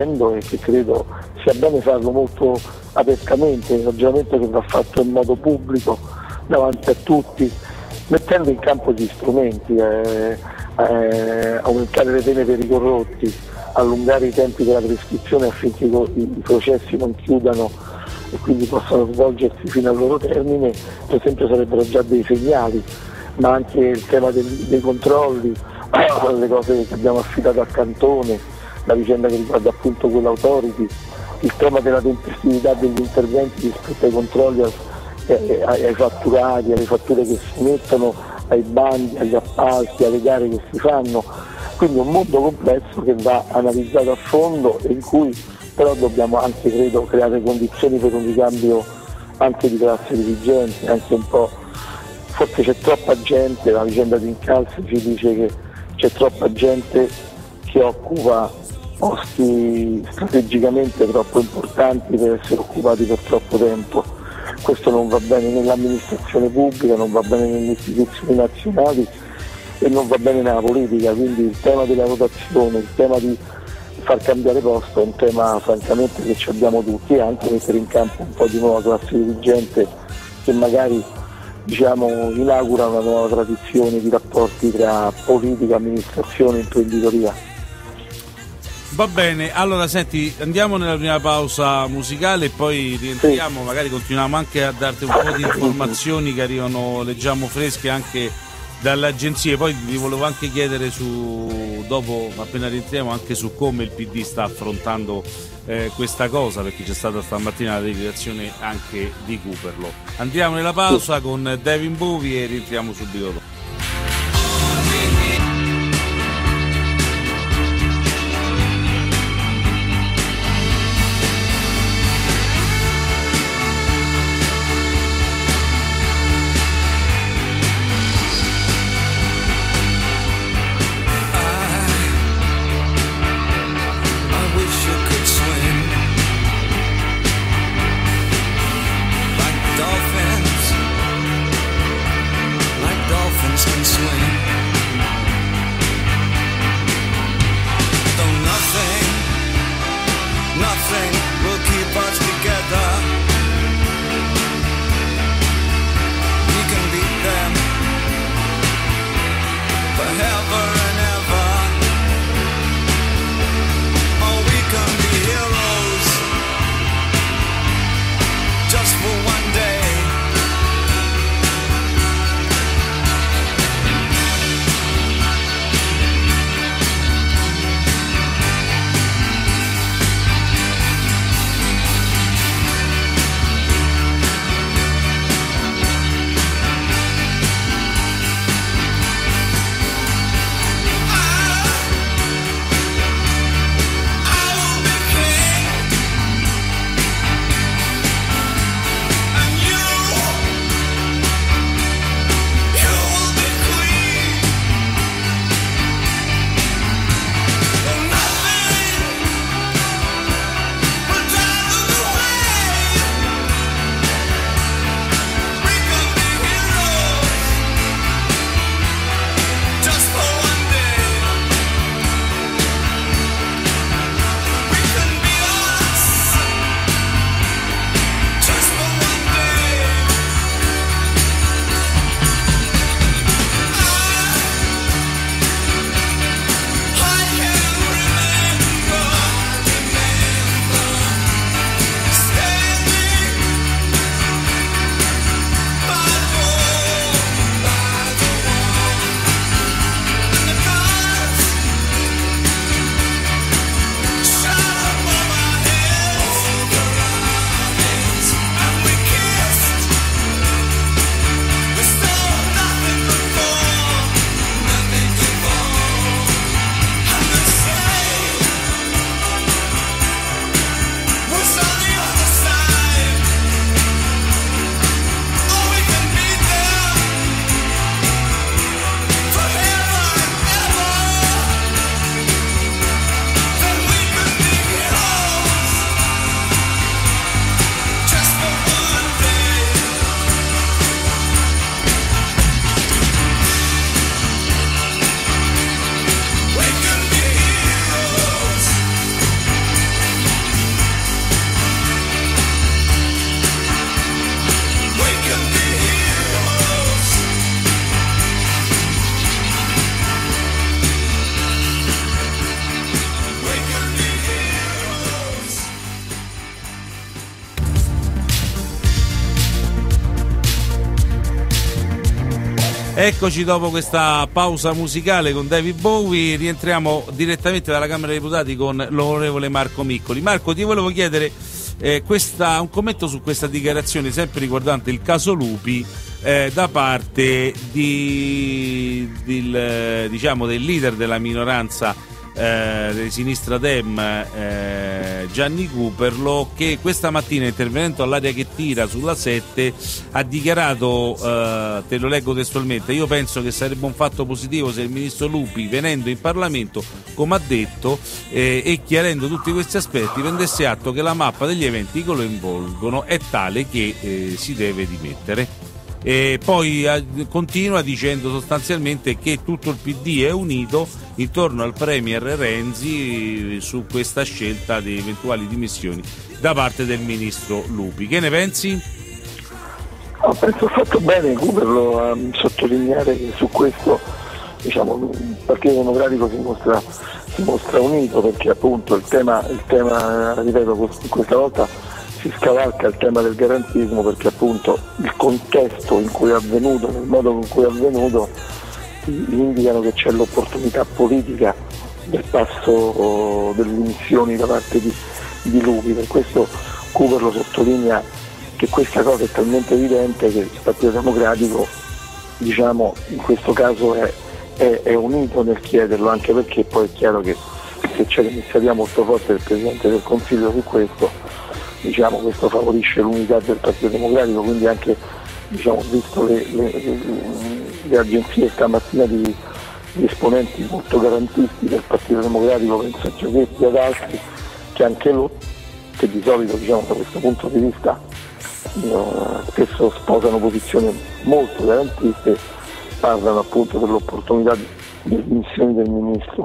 e che credo sia bene farlo molto apertamente, il ragionamento che va fatto in modo pubblico davanti a tutti, mettendo in campo gli strumenti, aumentare le pene per i corrotti, allungare i tempi della prescrizione affinché i processi non chiudano e quindi possano svolgersi fino al loro termine, per esempio sarebbero già dei segnali, ma anche il tema dei controlli, le cose che abbiamo affidato a Cantone, la vicenda che riguarda appunto quell'autority, il tema della tempestività degli interventi rispetto ai controlli, ai fatturati, alle fatture che si mettono, ai bandi, agli appalti, alle gare che si fanno, quindi un mondo complesso che va analizzato a fondo e in cui però dobbiamo anche, credo, creare condizioni per un ricambio anche di classe dirigente, anche un po', forse c'è troppa gente, la vicenda di Incalzi ci dice che c'è troppa gente che occupa posti strategicamente troppo importanti per essere occupati per troppo tempo. Questo non va bene nell'amministrazione pubblica, non va bene nelle istituzioni nazionali e non va bene nella politica, quindi il tema della rotazione, il tema di far cambiare posto è un tema francamente che ci abbiamo tutti, e anche mettere in campo un po' di nuova classe dirigente che magari inaugura una nuova tradizione di rapporti tra politica, amministrazione e imprenditoria. Va bene, allora senti, andiamo nella prima pausa musicale e poi rientriamo, sì. Magari continuiamo anche a darti un po' di informazioni che arrivano, leggiamo fresche anche dalle agenzie. Poi vi volevo anche chiedere dopo, appena rientriamo, anche su come il PD sta affrontando questa cosa, perché c'è stata stamattina la dichiarazione anche di Cooperlo. Andiamo nella pausa con David Bowie e rientriamo subito dopo. Dolphins Eccoci dopo questa pausa musicale con David Bowie, rientriamo direttamente dalla Camera dei Deputati con l'onorevole Marco Miccoli. Marco, ti volevo chiedere un commento su questa dichiarazione sempre riguardante il caso Lupi da parte del leader della minoranza di sinistra Dem, Gianni Cuperlo, che questa mattina, intervenendo all'Aria che tira sulla 7, ha dichiarato, te lo leggo testualmente: io penso che sarebbe un fatto positivo se il ministro Lupi, venendo in Parlamento, come ha detto, e chiarendo tutti questi aspetti, prendesse atto che la mappa degli eventi che lo involgono è tale che si deve dimettere. E poi continua dicendo sostanzialmente che tutto il PD è unito intorno al premier Renzi su questa scelta di eventuali dimissioni da parte del ministro Lupi. Che ne pensi? Penso fatto bene Cuperlo a sottolineare che su questo, diciamo, il Partito Democratico si mostra unito, perché appunto il tema, ripeto, questa volta si scavalca il tema del garantismo, perché appunto il contesto in cui è avvenuto, nel modo con cui è avvenuto, indicano che c'è l'opportunità politica del passo delle dimissioni da parte di Lupi. Per questo Cuperlo sottolinea che questa cosa è talmente evidente che il Partito Democratico, diciamo, in questo caso è unito nel chiederlo, anche perché poi è chiaro che se c'è l'iniziativa molto forte del Presidente del Consiglio su questo, diciamo, questo favorisce l'unità del Partito Democratico. Quindi anche, diciamo, visto le agenzie stamattina di esponenti molto garantisti del Partito Democratico, penso a Giorgetti e ad altri, che anche loro, che di solito, diciamo, da questo punto di vista spesso sposano posizioni molto garantiste, parlano appunto dell'opportunità di dimissioni del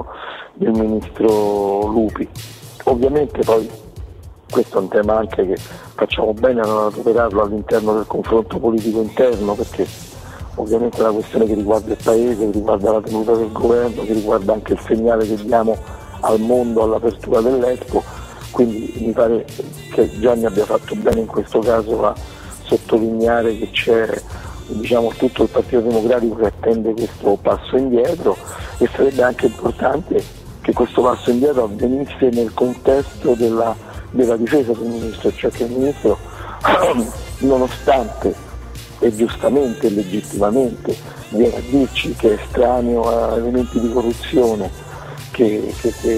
ministro Lupi. Ovviamente poi questo è un tema anche che facciamo bene a non recuperarlo all'interno del confronto politico interno, perché ovviamente è una questione che riguarda il Paese, che riguarda la tenuta del governo, che riguarda anche il segnale che diamo al mondo all'apertura dell'Expo. Quindi mi pare che Gianni abbia fatto bene in questo caso a sottolineare che c'è, diciamo, tutto il Partito Democratico che attende questo passo indietro, e sarebbe anche importante che questo passo indietro avvenisse nel contesto della difesa del ministro, cioè che il ministro, nonostante e giustamente e legittimamente viene a dirci che è estraneo a elementi di corruzione, che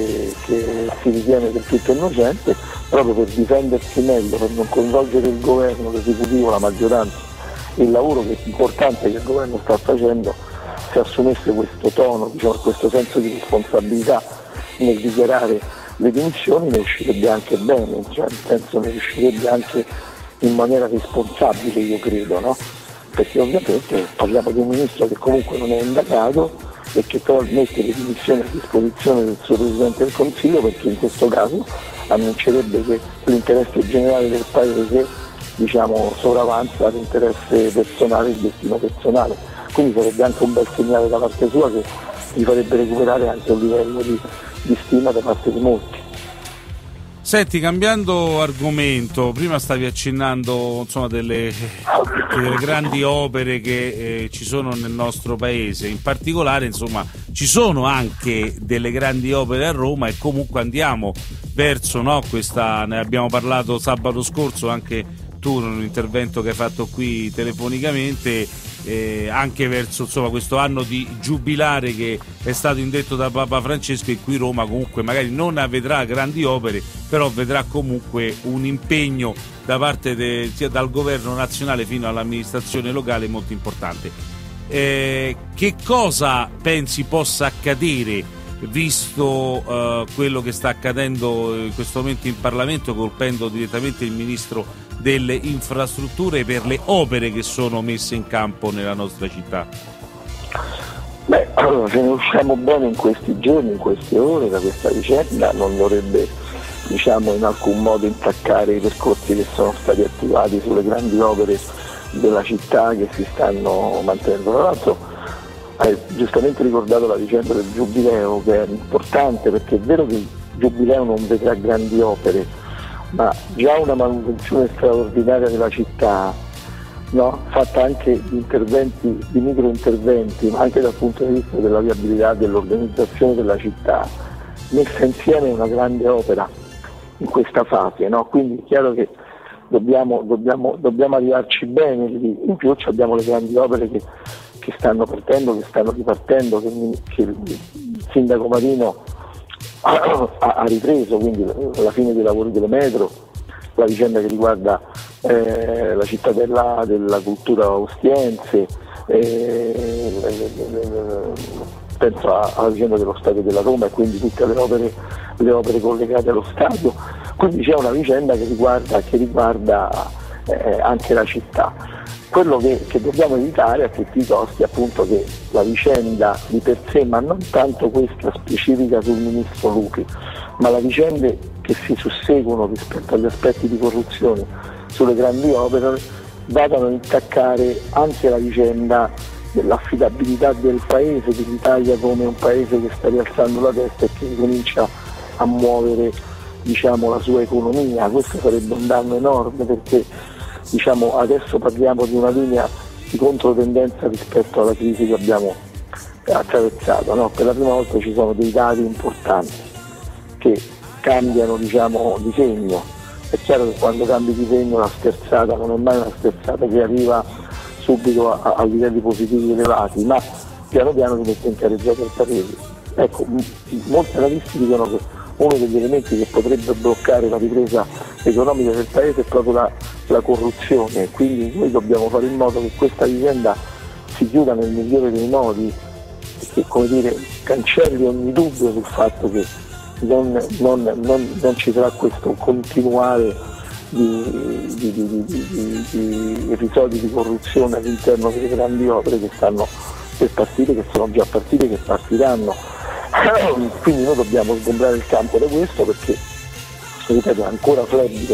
si ritiene del tutto innocente, proprio per difendersi meglio, per non coinvolgere il governo, l'esecutivo, la maggioranza, il lavoro che è importante che il governo sta facendo, se assumesse questo tono, diciamo, questo senso di responsabilità nel dichiarare le dimissioni, ne uscirebbe anche bene, cioè nel senso ne uscirebbe anche in maniera responsabile, io credo, no? Perché ovviamente parliamo di un ministro che comunque non è indagato e che però mette le dimissioni a disposizione del suo Presidente del Consiglio, perché in questo caso annuncerebbe che l'interesse generale del Paese, diciamo, sopravanza l'interesse personale, il destino personale. Quindi sarebbe anche un bel segnale da parte sua che gli farebbe recuperare anche un livello di stima da parte di molti. Senti, cambiando argomento, prima stavi accennando, insomma, delle grandi opere che ci sono nel nostro paese, in particolare, insomma, ci sono anche delle grandi opere a Roma, e comunque andiamo verso, no, questa, ne abbiamo parlato sabato scorso anche tu in un intervento che hai fatto qui telefonicamente, anche verso, insomma, questo anno di giubilare che è stato indetto da Papa Francesco, e qui Roma comunque magari non vedrà grandi opere, però vedrà comunque un impegno da parte sia dal governo nazionale fino all'amministrazione locale molto importante. Che cosa pensi possa accadere, visto quello che sta accadendo in questo momento in Parlamento, colpendo direttamente il ministro delle infrastrutture, per le opere che sono messe in campo nella nostra città? Beh, allora, se ne usciamo bene in questi giorni, in queste ore da questa vicenda, non dovrebbe, diciamo, in alcun modo intaccare i percorsi che sono stati attivati sulle grandi opere della città che si stanno mantenendo. Tra l'altro hai giustamente ricordato la vicenda del Giubileo, che è importante, perché è vero che il Giubileo non vedrà grandi opere, ma già una manutenzione straordinaria della città no? Fatta anche di micro interventi, ma anche dal punto di vista della viabilità, dell'organizzazione della città, messa insieme è una grande opera in questa fase, no? Quindi è chiaro che dobbiamo arrivarci bene. In più abbiamo le grandi opere che stanno partendo, che stanno ripartendo, che il sindaco Marino ha ripreso, quindi la fine dei lavori delle metro, la vicenda che riguarda la cittadella della cultura ostiense, penso alla vicenda dello stadio della Roma e quindi tutte le opere collegate allo stadio. Quindi c'è una vicenda che riguarda anche la città. Quello che dobbiamo evitare a tutti i costi è appunto che la vicenda di per sé, ma non tanto questa specifica sul ministro Lupi, ma le vicende che si susseguono rispetto agli aspetti di corruzione sulle grandi opere, vadano a intaccare anche la vicenda dell'affidabilità del paese, dell'Italia come un paese che sta rialzando la testa e che comincia a muovere, diciamo, la sua economia. Questo sarebbe un danno enorme, perché diciamo, adesso parliamo di una linea di controtendenza rispetto alla crisi che abbiamo attraversato, no? Per la prima volta ci sono dei dati importanti che cambiano, diciamo, di segno. È chiaro che quando cambi di segno la sterzata non è mai una sterzata che arriva subito a livelli positivi elevati, ma piano piano si mette in carreggiata il paese. Ecco, molti analisti dicono che uno degli elementi che potrebbe bloccare la ripresa economica del paese è proprio la corruzione, quindi noi dobbiamo fare in modo che questa vicenda si chiuda nel migliore dei modi e che, come dire, cancelli ogni dubbio sul fatto che non ci sarà questo continuare di episodi di corruzione all'interno delle grandi opere che stanno per partire, che sono già partite, che partiranno. Quindi noi dobbiamo sgombrare il campo da questo, perché, ripeto, è ancora flebile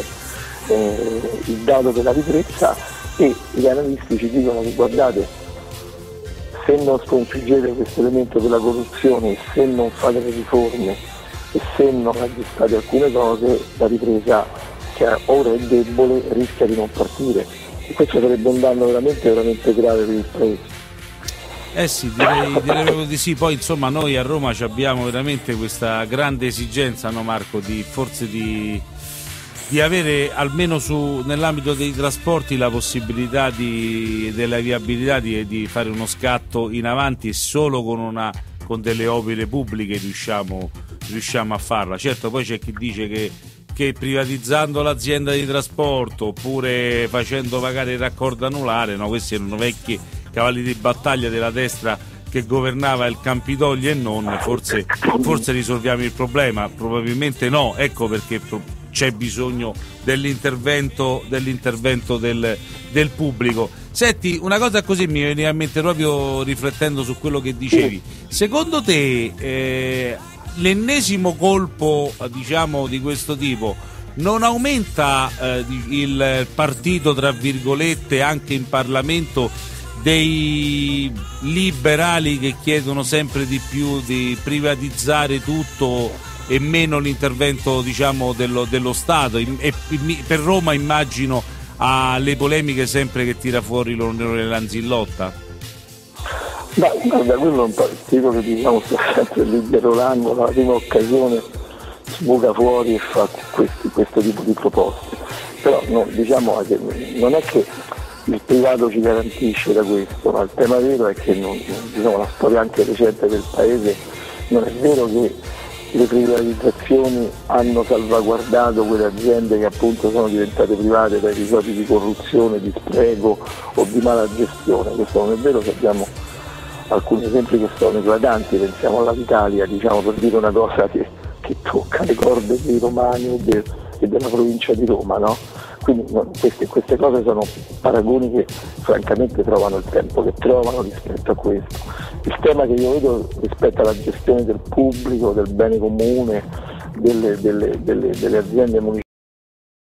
il dato della ripresa, e gli analisti ci dicono che, guardate, se non sconfiggete questo elemento della corruzione, se non fate le riforme e se non aggiustate alcune cose, la ripresa, che ora è debole, rischia di non partire, e questo sarebbe un danno veramente grave per il paese. Sì, direi proprio di sì. Poi insomma noi a Roma abbiamo veramente questa grande esigenza, no Marco, di avere almeno nell'ambito dei trasporti la possibilità della viabilità di fare uno scatto in avanti, e solo con delle opere pubbliche riusciamo a farla. Certo, poi c'è chi dice che privatizzando l'azienda di trasporto oppure facendo pagare il raccordo anulare, no, questi erano vecchi cavalli di battaglia della destra che governava il Campidoglio e non, forse risolviamo il problema. Probabilmente no, ecco perché c'è bisogno dell'intervento del pubblico. Senti, una cosa così mi viene a mente proprio riflettendo su quello che dicevi. Secondo te l'ennesimo colpo, diciamo, di questo tipo non aumenta il partito, tra virgolette, anche in Parlamento, dei liberali che chiedono sempre di più di privatizzare tutto e meno l'intervento, diciamo, dello Stato? E per Roma immagino alle polemiche sempre che tira fuori l'onorevole Lanzillotta. Ma guarda, quello è un partito che, diciamo, sta sempre lì dietro l'angolo, la prima occasione sbuca fuori e fa questo tipo di proposte. Però no, diciamo che non è che il privato ci garantisce da questo, ma il tema vero è che diciamo, la storia anche recente del paese, non è vero che le privatizzazioni hanno salvaguardato quelle aziende che appunto sono diventate private da episodi di corruzione, di spreco o di mala gestione. Questo non è vero, che abbiamo alcuni esempi che sono eclatanti, pensiamo all'Alitalia, diciamo, per dire una cosa che tocca le corde dei romani e della provincia di Roma, no? Quindi queste cose sono paragoni che francamente trovano il tempo che trovano rispetto a questo. Il tema che io vedo rispetto alla gestione del pubblico, del bene comune, delle aziende municipali,